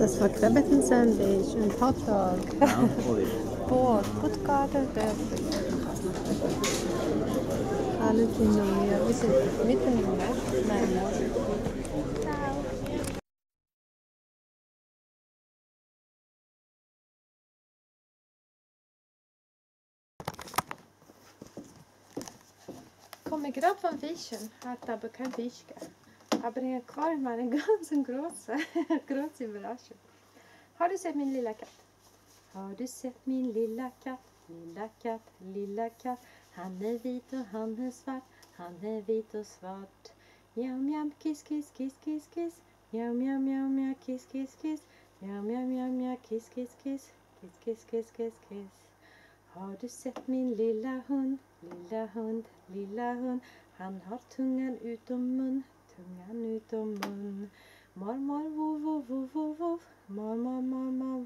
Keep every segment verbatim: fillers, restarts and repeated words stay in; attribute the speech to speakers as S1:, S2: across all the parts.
S1: Das war Krebetten-Sandwich und Hotdog. Båt, Puttgarten, Dörfel. Alle sind noch mehr. Wir sind mitten im Nacht. Nein, morgen. Ciao. Ich komme gerade vom Fischen, hat aber kein Fisch gegeben. Aber ich habe eine ganz große, große Überraschung. Har du sett min lilla katt? Har du sett min lilla katt? Lilla katt, lilla katt. Han är vit och han är svart. Han är vit och svart. Mjau, mjau, kiss, kiss, kiss, kiss, kiss. Mjau, mjau, mjau, mjau, kiss, kiss, kiss. Mjau, mjau, mjau, mjau, kiss, kiss, kiss. Kiss, kiss, kiss, kiss, kiss. Har du sett min lilla hund? Lilla hund, lilla hund. Han har tungan utom mun. Tungan utom mun. Mor, mor, vov, vov, vov, vov, vov. Mor, mor, mor, mor.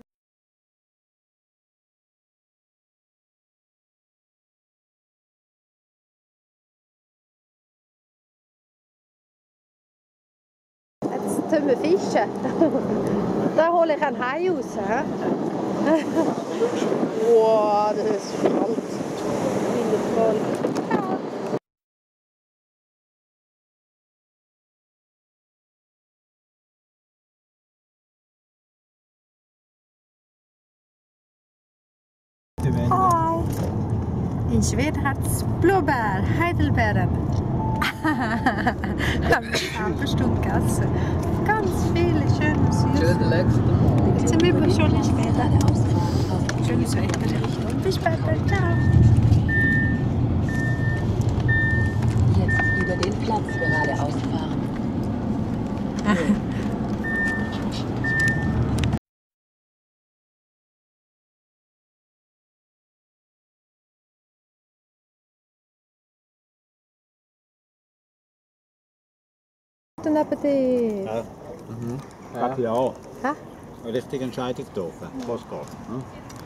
S1: Jetzt tun wir fischen. Da hole ich ein Hai raus. Wow, das ist kalt. Wundervoll. Ja. Hi! In Schweden hat es Blåbär, Heidelbeeren. Haben wir eine Stunde gegessen. Ganz viele schöne Süße. Jetzt sind wir aber schon in Schweden. Schönes Wetter. Bis später. Ciao.
S2: Jetzt über den Platz geradeaus fahren.
S1: Guten Appetit!
S3: Ja. Mhm. Ja. Ja.
S1: Ha?
S3: Richtige Entscheidung getroffen, was geht. Hm?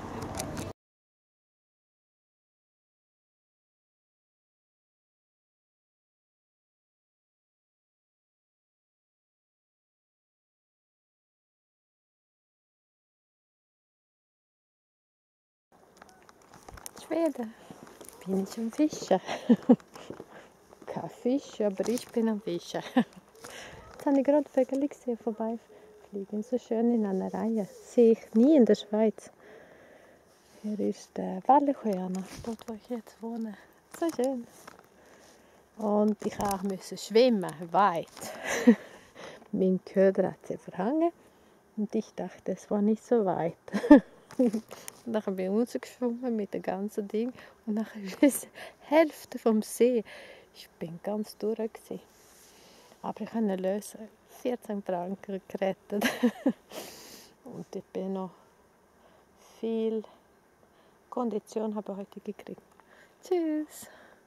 S1: Schweden. Bin ich am Fischen? Kein Fisch, aber ich bin am Fischen. Jetzt habe ich gerade Vögel gesehen vorbeifliegen. So schön in einer Reihe. Sehe ich nie in der Schweiz. Hier ist der Wallersjöarna, dort wo ich jetzt wohne. So schön. Und ich auch musste schwimmen, weit. Mein Köder hat sie verhangen. Und ich dachte, es war nicht so weit. Und dann bin ich rausgeschwommen mit dem ganzen Ding. Und dann ist die Hälfte vom See. Ich bin ganz durch gewesen. Aber ich konnte lösen. vierzehn Franken gerettet. Und ich bin noch viel Kondition habe ich heute gekriegt. Tschüss!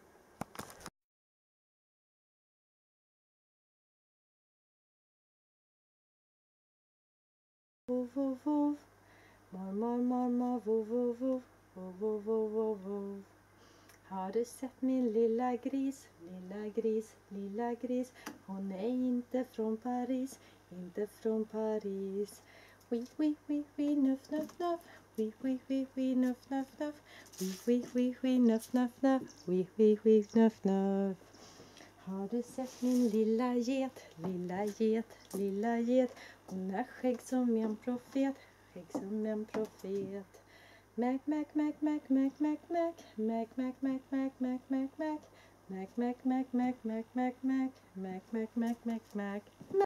S1: Wuff, wuff, wuff. Mor, mor, mor, mor, wuff, wuff, wuff. Wuff, wuff, wuff, wuff, wuff. Har du sett min lilla gris, lilla gris, lilla gris? Hon är inte från Paris, inte från Paris. Wii, wii, wii, wii, nuff, nuff, nuff. Wii, wii, wii, wii, nuff, nuff, nuff. Wii, wii, wii, wii, nuff, nuff, nuff. Wii, wii, wii, nuff, nuff. Har du sett min lilla get, lilla get, lilla get? Hon har skägg som en profet, skägg som en profet. Mac, mac, mac, mac, mac, mac, mac. Mac, mac, mac, mac, mac, mac, mac. Mac, mac, mac, mac, mac, mac, mac. Mac, mac, mac, mac, mac.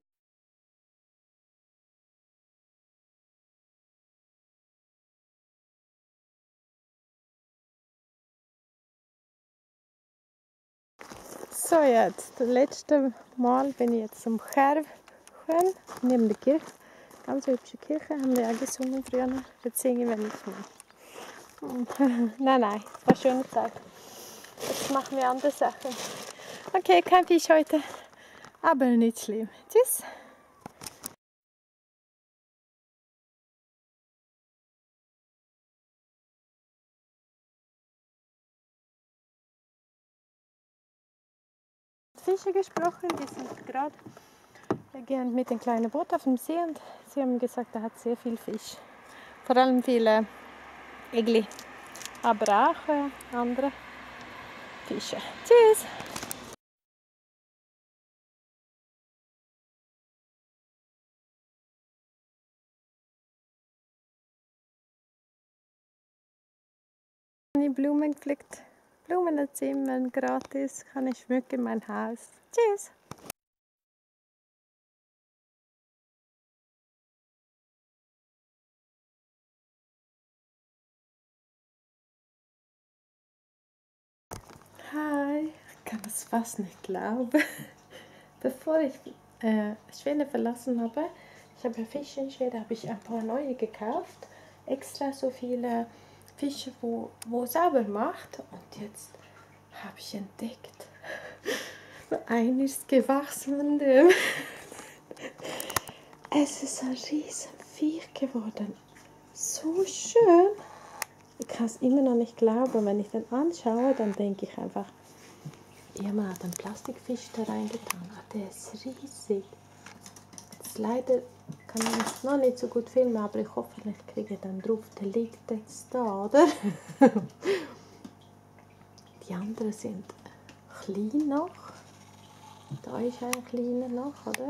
S1: So, jetzt, das letzte Mal bin ich jetzt zum Kärvsjön, neben der Kirche. Ganz hübsche Kirche, haben wir auch gesungen früher. Jetzt singen wir nicht mehr. Nein, nein, es war eine schöne Zeit. Jetzt machen wir andere Sachen. Okay, kein Fisch heute, aber nicht schlimm. Tschüss! Fische gesprochen, die sind gerade Wir gehen mit dem kleinen Boot auf dem See und sie haben gesagt, da hat sehr viel Fisch. Vor allem viele Egli, aber auch äh, andere Fische. Tschüss! Die Blumen gepflückt. Blumen zimmern gratis, kann ich schmücken mein Haus. Tschüss! Hi, ich kann es fast nicht glauben. Bevor ich äh, Schweden verlassen habe, ich habe Fische in Schweden, habe ich ein paar neue gekauft. Extra so viele Fische, wo, wo sauber macht. Und jetzt habe ich entdeckt, einer ist gewachsen von dem. Es ist ein riesen Viech geworden. So schön. Ich kann es immer noch nicht glauben. Wenn ich den anschaue, dann denke ich einfach, jemand hat einen Plastikfisch da reingetan. Ah, der ist riesig. Jetzt leider kann ich es noch nicht so gut filmen, aber ich hoffe, ich kriege dann drauf. Der liegt jetzt da, oder? Die anderen sind klein noch. Da ist ein kleiner noch, oder?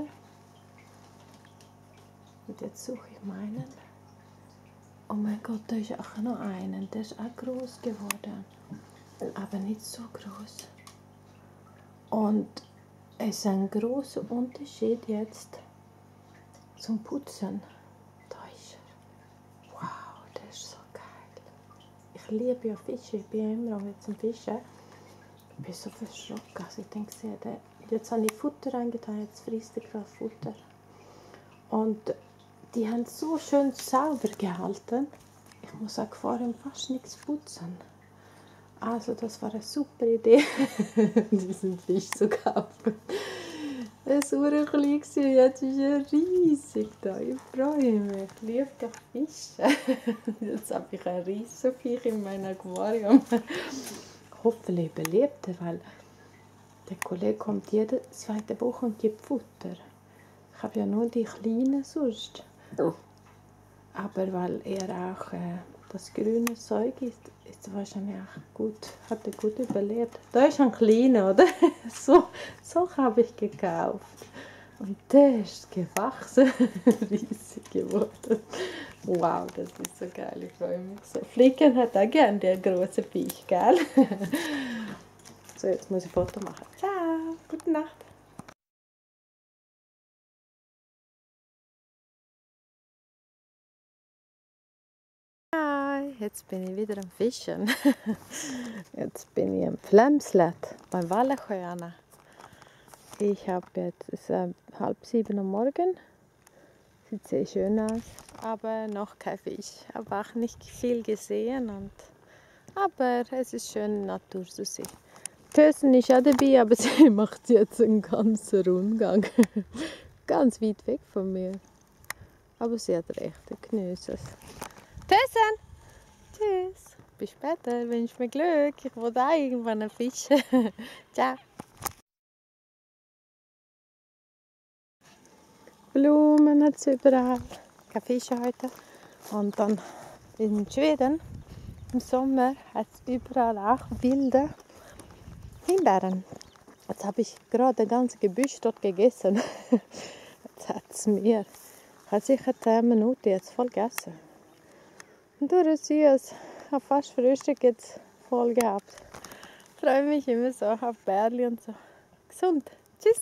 S1: Und jetzt suche ich meinen. Oh mein Gott, da ist auch noch einen. Der ist auch groß geworden. Aber nicht so groß. Und es ist ein großer Unterschied jetzt zum Putzen. Da ist er. Wow, der ist so geil. Ich liebe ja Fische. Ich bin immer noch jetzt zum Fischen. Ich bin so verschrocken. Also ich denke, der, jetzt habe ich Futter reingetan. Jetzt frisst er gerade Futter. Und die haben so schön sauber gehalten. Ich muss auch vorher fast nichts putzen. Also das war eine super Idee, diesen Fisch zu kaufen. Er war klein, jetzt ist er riesig da. Ich freue mich, ich liebe doch Fische. Jetzt habe ich ein riesen Fisch in meinem Aquarium. Hoffentlich überlebt er, weil der Kollege kommt jede zweite Woche und gibt Futter. Ich habe ja nur die kleinen sonst. Oh. Aber weil er auch äh, das grüne Zeug ist, ist er wahrscheinlich auch gut, hat er gut überlebt. Da ist ein kleiner, oder? So, so habe ich gekauft. Und der ist gewachsen, riesig geworden. Wow, das ist so geil, ich freue mich so. Flicken hat auch gern der große Viech, gell? So, jetzt muss ich ein Foto machen. Ciao, gute Nacht. Jetzt bin ich wieder am Fischen. Jetzt bin ich am Flemslet beim Wallenschöne. Ich habe jetzt, es ist äh, halb sieben am Morgen. Sieht sehr schön aus, aber noch kein Fisch. Ich habe auch nicht viel gesehen. Und, aber es ist schön, Natur zu sehen. Tösen ist auch dabei, aber sie macht jetzt einen ganzen Rundgang. Ganz weit weg von mir. Aber sie hat recht, ich genieße es. Tösen! Tschüss, bis später, wünsche mir Glück. Ich will auch irgendwann fischen. Ciao. Blumen hat es überall. Keine Fische heute. Und dann in Schweden im Sommer hat es überall auch wilde Himbeeren. Jetzt habe ich gerade ein ganzes Gebüsch dort gegessen. Jetzt hat es mir. Ich habe sicher zehn Minuten jetzt voll gegessen. Und du süß, ich habe fast Frühstück jetzt voll gehabt. Ich freue mich immer so auf Bärli und so. Gesund. Tschüss.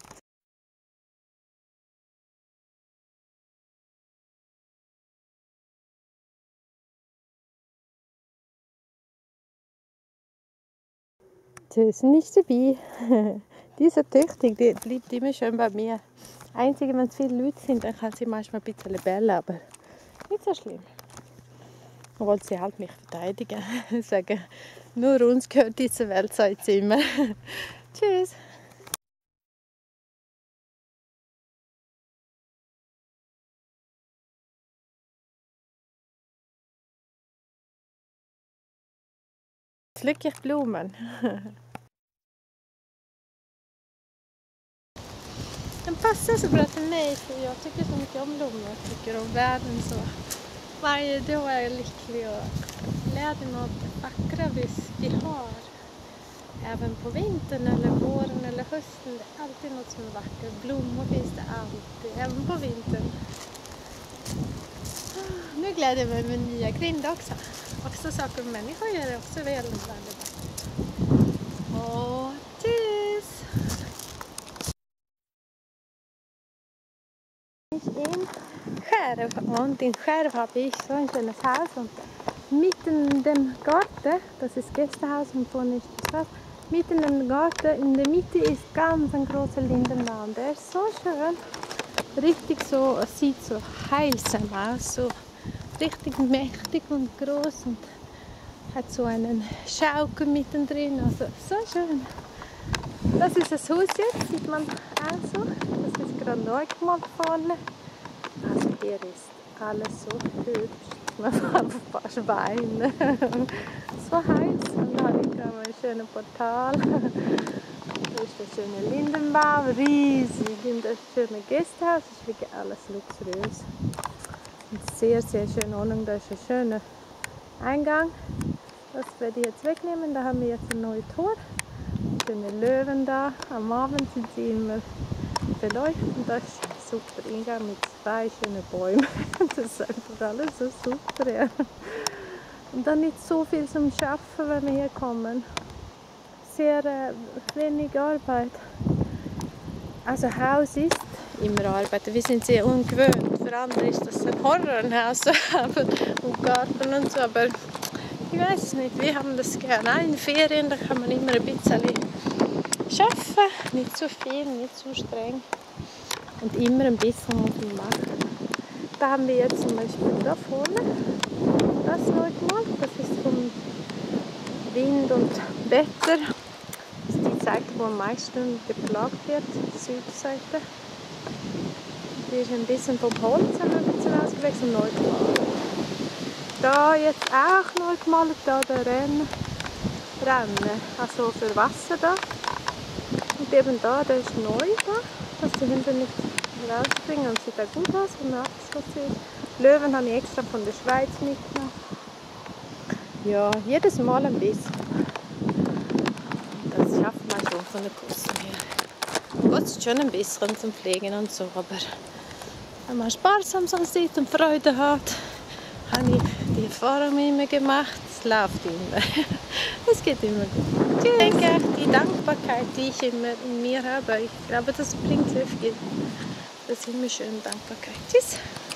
S1: Tschüss, nicht dabei. Diese Tüchtig, die bleibt immer schön bei mir. Einzige, wenn es viele Leute sind, dann kann sie manchmal ein bisschen bellen, aber nicht so schlimm. Obwohl sie halt mich verteidigen. Sagen, nur uns gehört diese Welt sein Zimmer. Tschüss. Pflücke ich Blumen. Ein passar så bra till mig för jag tycker så mycket om blommor. Jag tycker om världen så. Varje dag är jag lycklig och gläder mig åt det vackra vi, vi har. Även på vintern eller våren eller hösten. Det är alltid något som är vackert. Blommor finns det alltid, även på vintern. Nu gläder jag mig med nya grindar också. Också saker med människor gör det också väldigt, väldigt vackert. Och tschüss! In Skärv und in Skärv habe ich so ein schönes Haus und mitten in dem Garten, das ist Gästehaus und vorne ist die Straße, mitten in dem Garten, in der Mitte ist ganz ein großer Lindenbaum. Der ist so schön, richtig so, sieht so heilsam aus, so richtig mächtig und groß und hat so einen Schaukel mittendrin, also so schön. Das ist das Haus jetzt, sieht man auch so. Das ist gerade neu gemacht vorne. Also hier ist alles so hübsch, man kann fast weinen. So heiß. Und dann habe ich gerade ein schönes Portal. Da ist der schöne Lindenbaum, riesig. Und das schöne Gästehaus, das ist wirklich alles luxuriös. Und sehr, sehr schöne Wohnung, da ist ein schöner Eingang. Das werde ich jetzt wegnehmen, da haben wir jetzt ein neues Tor. Schöne Löwen da, am Abend sind sie immer beleuchtet und das ist ein super Eingang mit zwei schönen Bäumen. Das ist einfach alles so super. Ja. Und dann nicht so viel zum Schaffen, wenn wir hier kommen. Sehr äh, wenig Arbeit. Also Haus ist immer Arbeit, wir sind sehr ungewöhnt. Für andere ist das ein Horror, ein Haus zu haben und Garten und so, aber ich weiß es nicht, wir haben das gerne. Auch in den Ferien, da kann man immer ein bisschen arbeiten, nicht zu viel, nicht zu streng und immer ein bisschen muss man machen. Da haben wir jetzt zum Beispiel da vorne das neu gemacht, das ist vom Wind und Wetter. Das ist die Seite, wo am meisten geplagt wird, die Südseite. Die ist ein bisschen vom Holz ein bisschen ausgewechselt und neu gemalt. Da jetzt auch neu gemalt, da der Renn, Rennen, also für Wasser da. Und eben da, der ist neu da, dass die Hunde nicht rausbringen und sieht auch gut aus, wenn man abgeschlossen ist. Löwen habe ich extra von der Schweiz mitgenommen. Ja, jedes Mal ein bisschen. Das schafft man schon von der Kosten her. Kostet schon ein bisschen zum Pflegen und so, aber wenn man sparsam so sieht und Freude hat, habe ich die Erfahrung immer gemacht, es läuft immer. Es geht immer gut. Ich denke, die Dankbarkeit, die ich immer in mir habe, ich glaube, das bringt sehr viel. Das ist immer schön, Dankbarkeit. Tschüss.